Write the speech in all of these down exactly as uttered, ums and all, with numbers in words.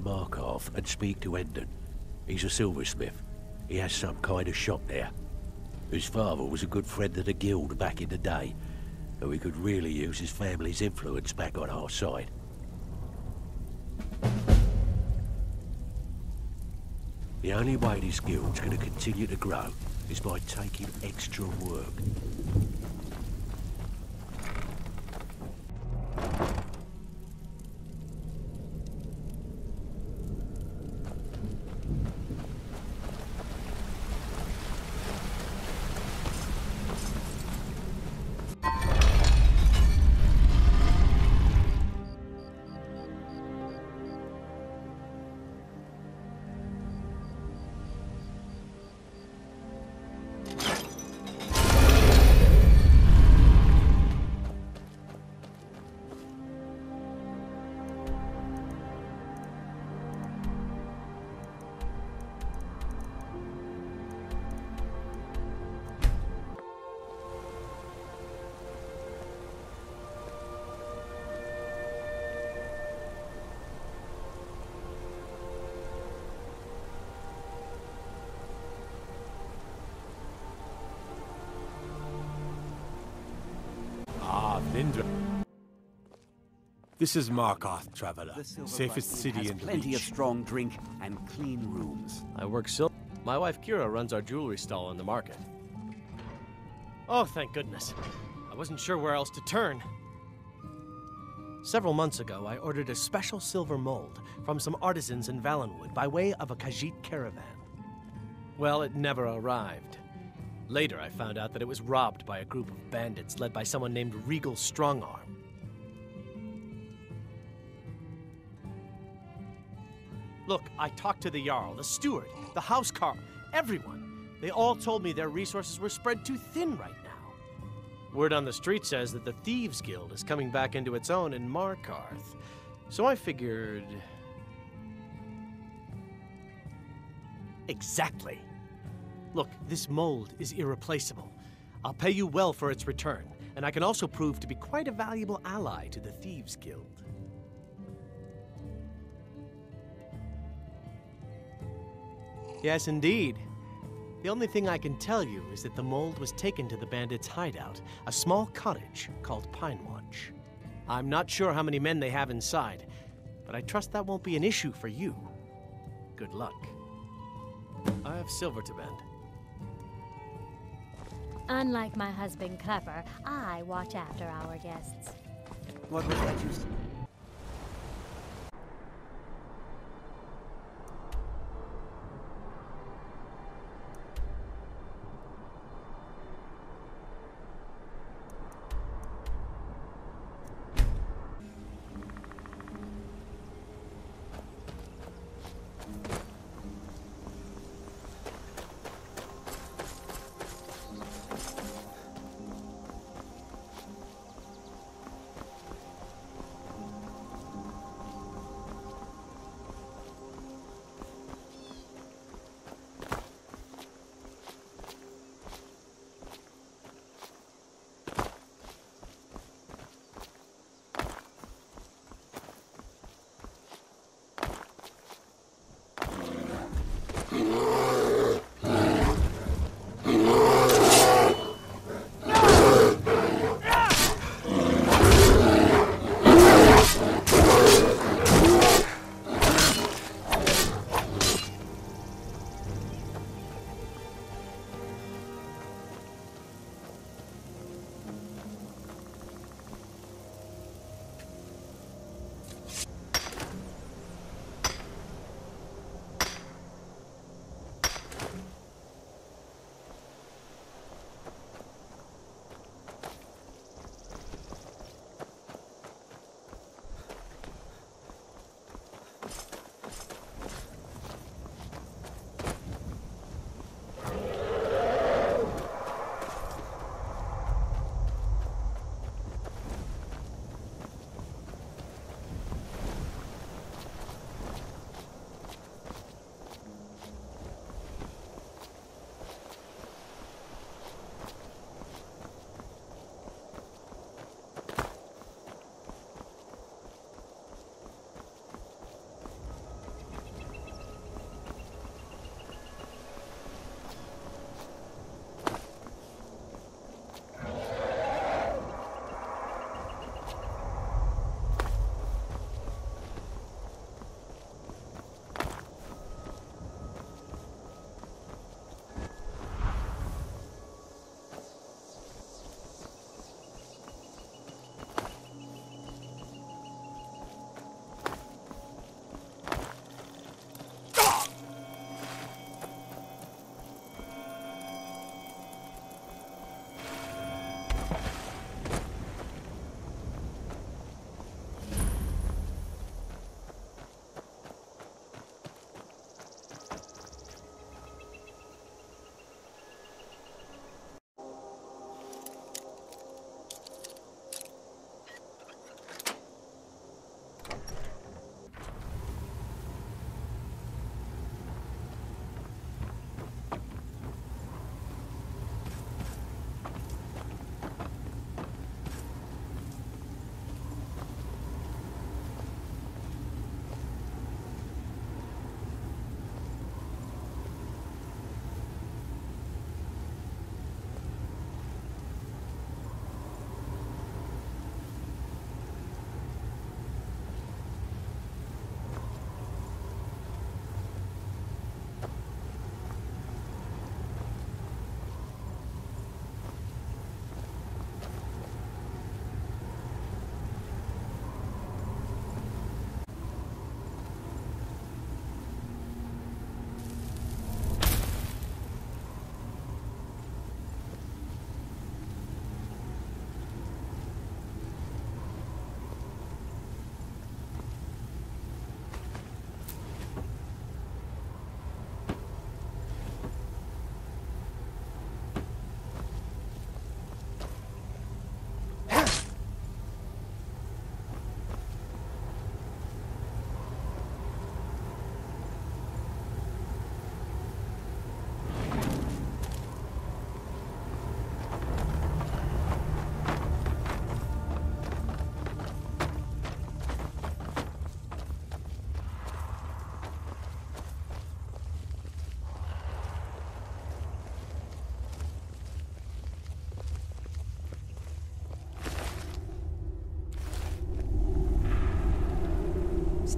Markov and speak to Hendon. He's a silversmith. He has some kind of shop there. His father was a good friend of the guild back in the day, and we could really use his family's influence back on our side. The only way this guild's going to continue to grow is by taking extra work. This is Markarth, traveler. Safest city in the plenty Reach. of strong drink and clean rooms. I work sil- My wife Kira runs our jewelry stall in the market. Oh, thank goodness. I wasn't sure where else to turn. Several months ago, I ordered a special silver mold from some artisans in Valenwood by way of a Khajiit caravan. Well, it never arrived. Later, I found out that it was robbed by a group of bandits led by someone named Regal Strongarm. Look, I talked to the Jarl, the steward, the housecarl, everyone. They all told me their resources were spread too thin right now. Word on the street says that the Thieves Guild is coming back into its own in Markarth. So I figured... Exactly. Look, this mold is irreplaceable. I'll pay you well for its return, and I can also prove to be quite a valuable ally to the Thieves Guild. Yes, indeed. The only thing I can tell you is that the mold was taken to the bandits' hideout, a small cottage called Pine Watch. I'm not sure how many men they have inside, but I trust that won't be an issue for you. Good luck. I have silver to bend. Unlike my husband Clever, I watch after our guests. What was that you said?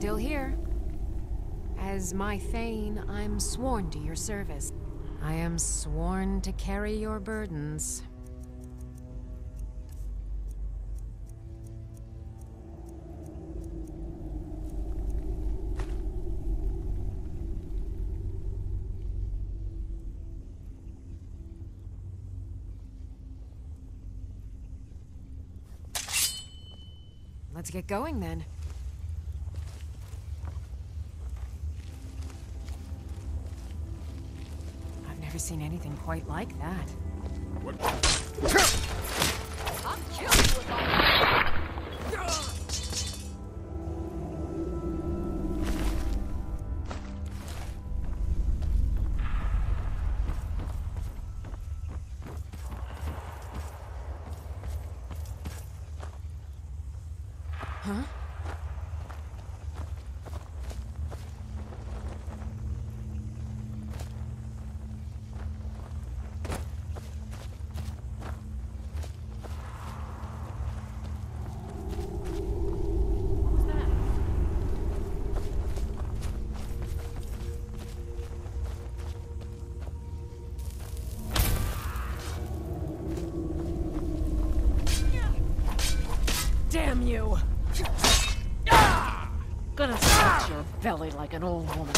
Still here. As my Thane, I'm sworn to your service. I am sworn to carry your burdens. Let's get going then. I've never seen anything quite like that. What? I'll kill you with my... Huh? Damn you! Gonna slit your belly like an old woman.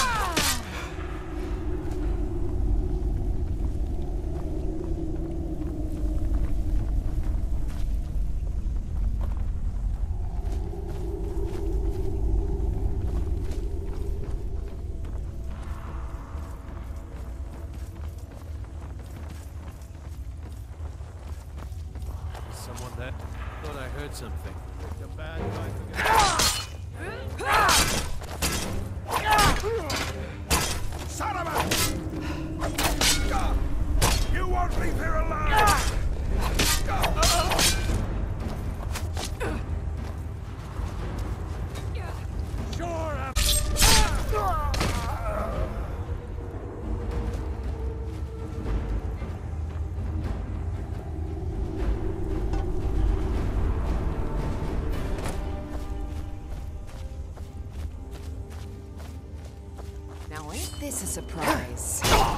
Someone there? Thought I heard something. The bad guy forget. Son of a! You won't leave here alive! Sure. Now ain't this a surprise?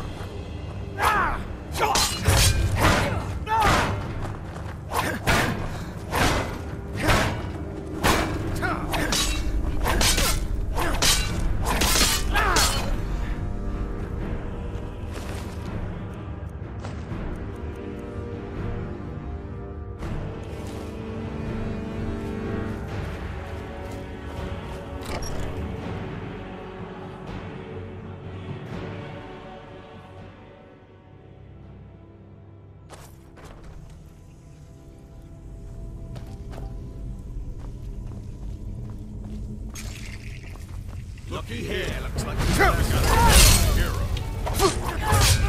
Looky here, looks like we got a hero.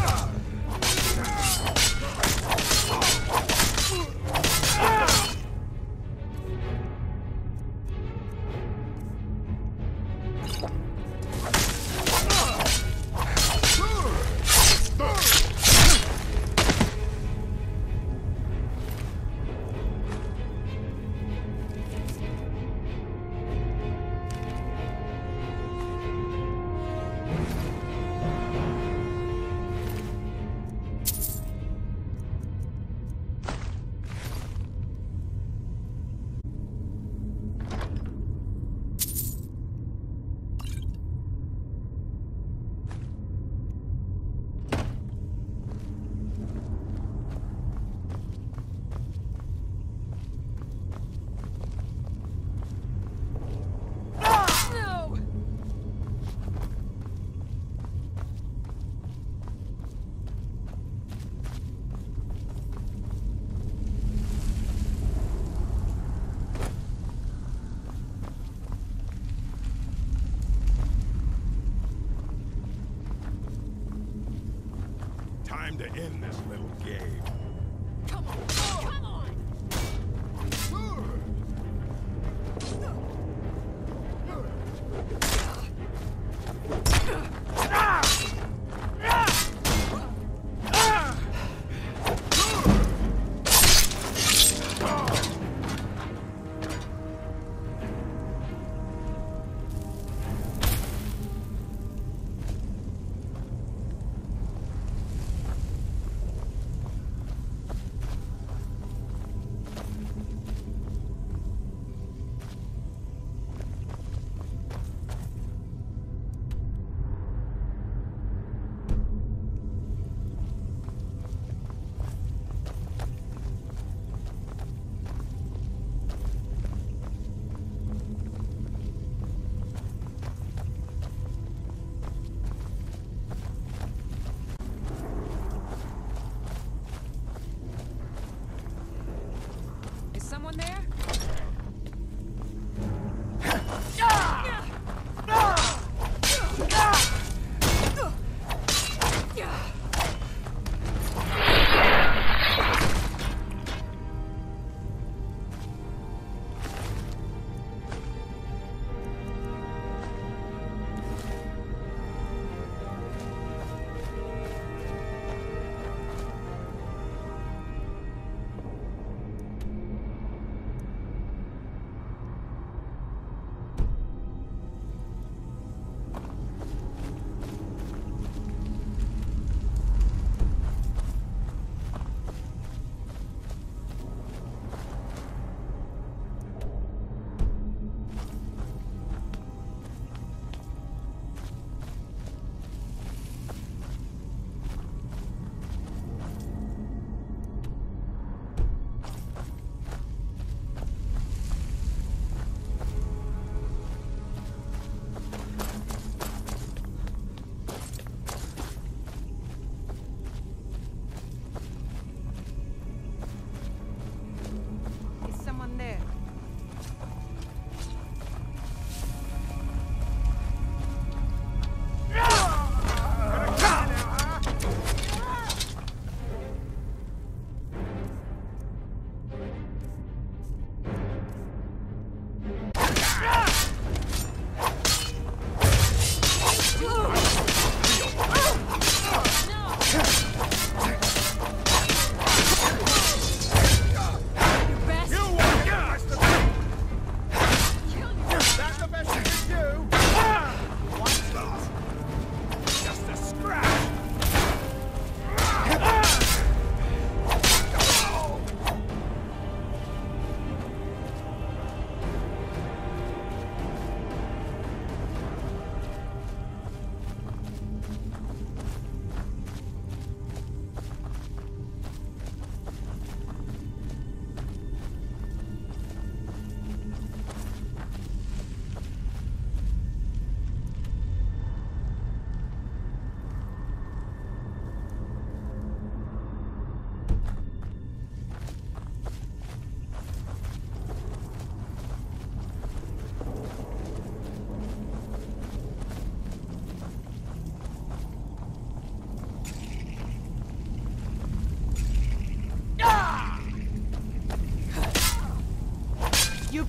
Time to end this little game. Come on! Come on!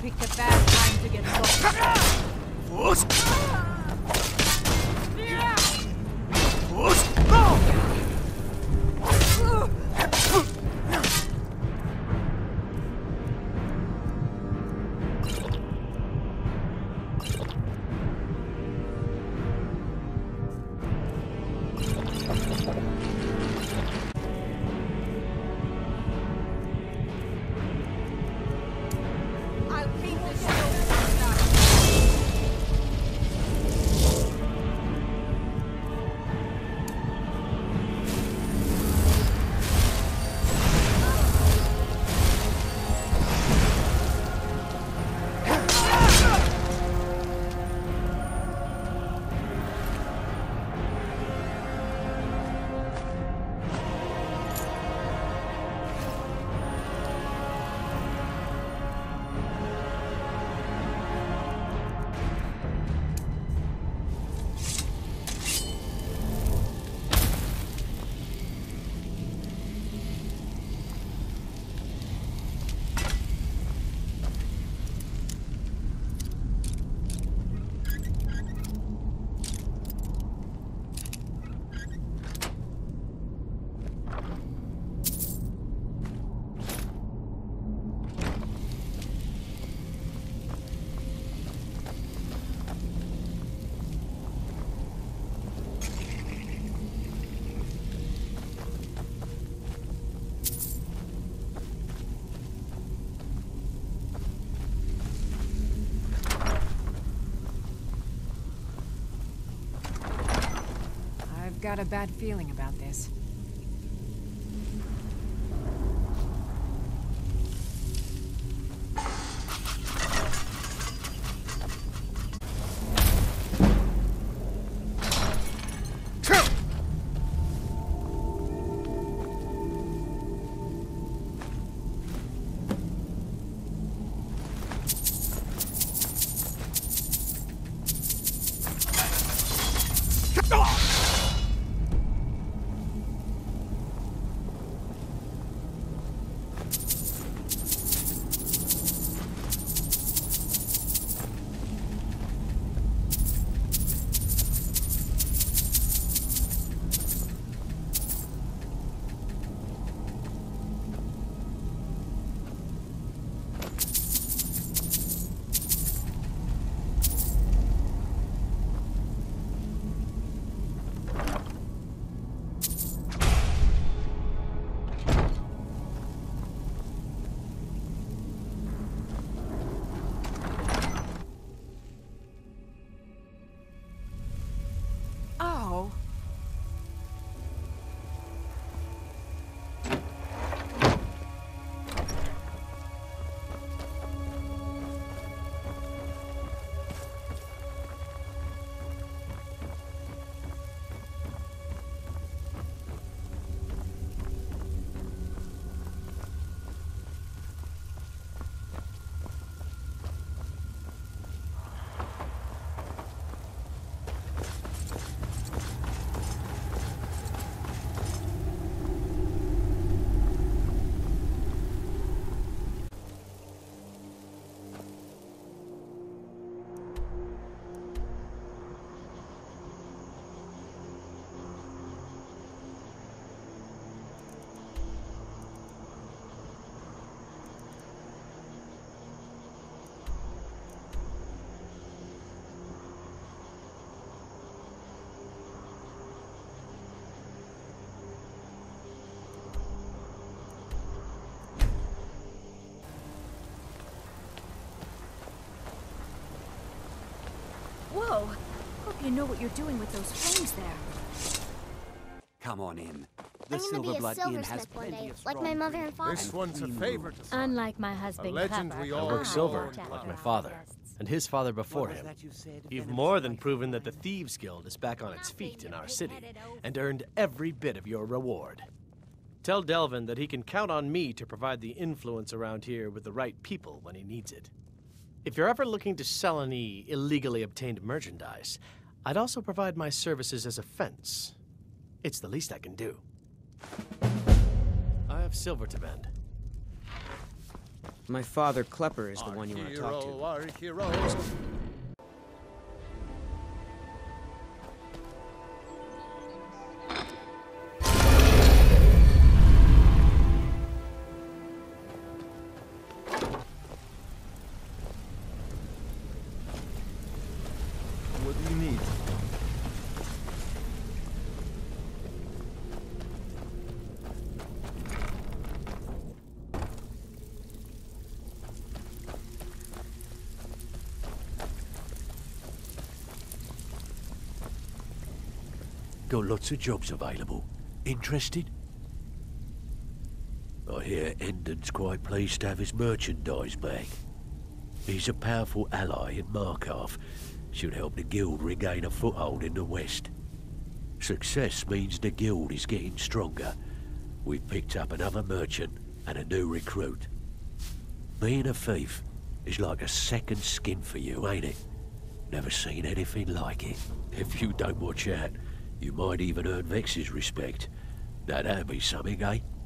picked a bad time to get booked. I'll beat this show. I've got a bad feeling about this. Oh. Whoa! Hope you know what you're doing with those flames there. Come on in. The I'm gonna be a Silverblood Inn has silversmith one plenty day, of like strong my mother drink and father. This one's a clean favorite. rooms. Unlike my husband, legend Clever, we I all work know. silver, watch after like my our father, guests. and his father before What was him. that you said, You've Venom's more than wife? proven that the Thieves Guild is back on its feet in our city, and earned every bit of your reward. Tell Delvin that he can count on me to provide the influence around here with the right people when he needs it. If you're ever looking to sell any illegally obtained merchandise, I'd also provide my services as a fence. It's the least I can do. I have silver to mend. My father, Klepper, is the one you want to talk to. Our hero. What do you need? Got lots of jobs available. Interested? I hear Endon's quite pleased to have his merchandise back. He's a powerful ally in Markarth. Should help the guild regain a foothold in the west. Success means the guild is getting stronger. We've picked up another merchant and a new recruit. Being a thief is like a second skin for you, ain't it? Never seen anything like it. If you don't watch out, you might even earn Vex's respect. Now that'd be something, eh?